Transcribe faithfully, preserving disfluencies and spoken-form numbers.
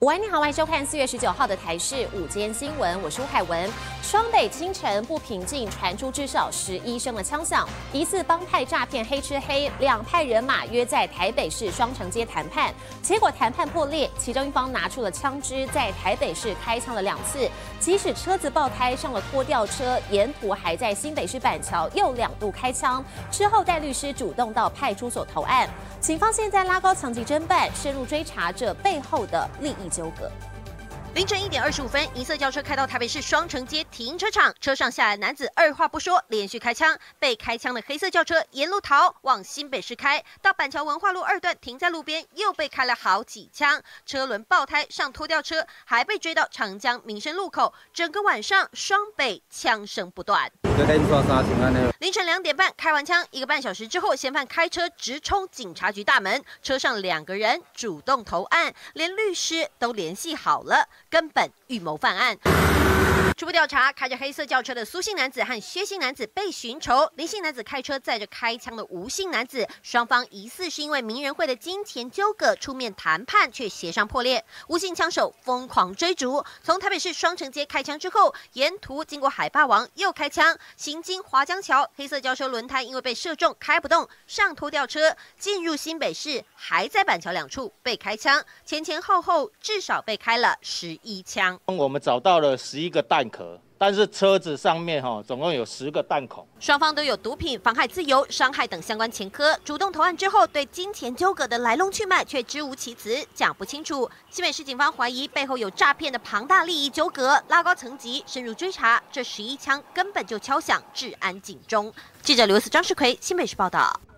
午安，你好，欢迎收看四月十九号的台视午间新闻，我是吴凯文。双北清晨不平静，传出至少十一声的枪响，疑似帮派诈骗黑吃黑，两派人马约在台北市双城街谈判，结果谈判破裂，其中一方拿出了枪支，在台北市开枪了两次，即使车子爆胎上了拖吊车，沿途还在新北市板桥又两度开枪，之后带律师主动到派出所投案，警方现在拉高层级侦办，深入追查这背后的利益纠葛。 凌晨一点二十五分，银色轿车开到台北市双城街停车场，车上下来男子二话不说，连续开枪。被开枪的黑色轿车沿路逃，往新北市开，到板桥文化路二段停在路边，又被开了好几枪，车轮爆胎上拖吊车，还被追到长江民生路口。整个晚上，双北枪声不断。凌晨两点半开完枪，一个半小时之后，嫌犯开车直冲警察局大门，车上两个人主动投案，连律师都联系好了。根本预谋犯案。初步调查，开着黑色轿车的苏姓男子和薛姓男子被寻仇，林姓男子开车载着开枪的吴姓男子，双方疑似是因为名人会的金钱纠葛出面谈判，却协商破裂。吴姓枪手疯狂追逐，从台北市双城街开枪之后，沿途经过海霸王又开枪，行经华江桥，黑色轿车轮胎因为被射中开不动，上拖吊车进入新北市，还在板桥两处被开枪，前前后后至少被开了十一枪。 我们找到了十一个弹壳，但是车子上面哈、哦、总共有十个弹孔。 双方都有毒品、妨害自由、伤害等相关前科。主动投案之后，对金钱纠葛的来龙去脉却支吾其词，讲不清楚。新北市警方怀疑背后有诈骗的庞大利益纠葛，拉高层级，深入追查。这十一枪根本就敲响治安警钟。记者刘思张世奎，新北市报道。